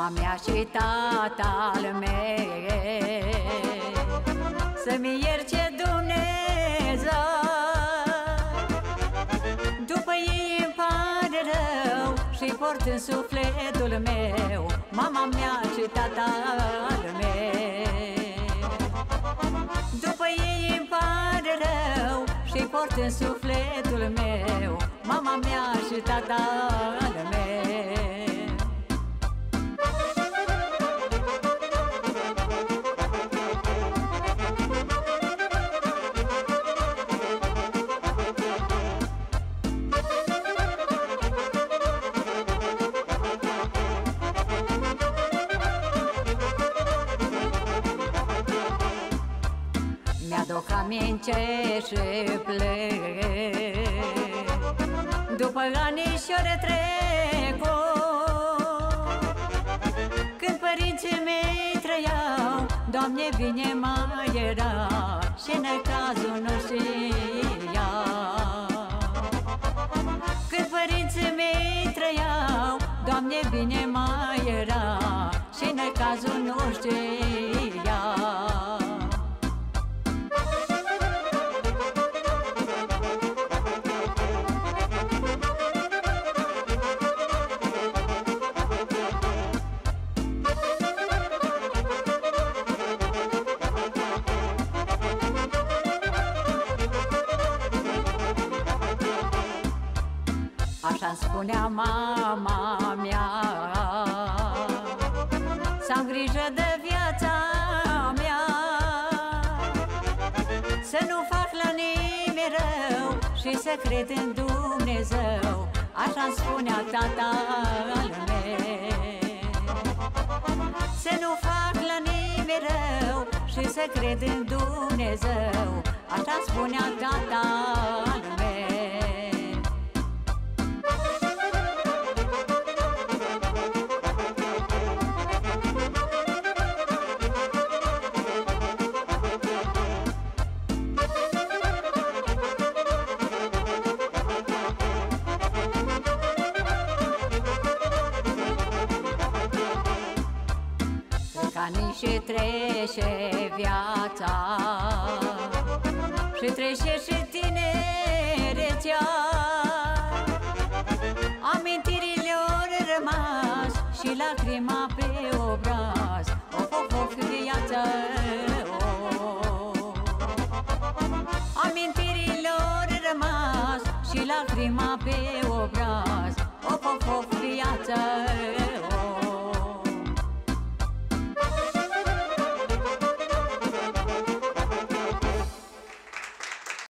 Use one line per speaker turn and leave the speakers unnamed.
mama mea și tatăl meu, să-mi ierce Dumnezeu. După ei îmi pare rău și port în sufletul meu mama mea și tatăl meu. După ei îmi pare rău și port în sufletul meu mama mea și tatăl meu. Mi-aduc aminte și plec după anișori trecut, când părinții mei trăiau, Doamne, bine mai era și necazul nu știa. Când părinții mei trăiau, Doamne, bine mai era și necazul nu știa. Așa-mi spunea mama mea, să am grijă de viața mea, să nu fac la nimeni rău și să cred în Dumnezeu. Așa-mi spunea tatăl meu, să nu fac la nimeni rău și să cred în Dumnezeu. Așa-mi spunea tatăl meu. Ani și trece viața și trece și tinerețea, amintirile au rămas și lacrima pe obraz. Of, of, of, viața, oh. Amintirile au rămas și lacrima pe obraz. Of, of, of, viața, oh.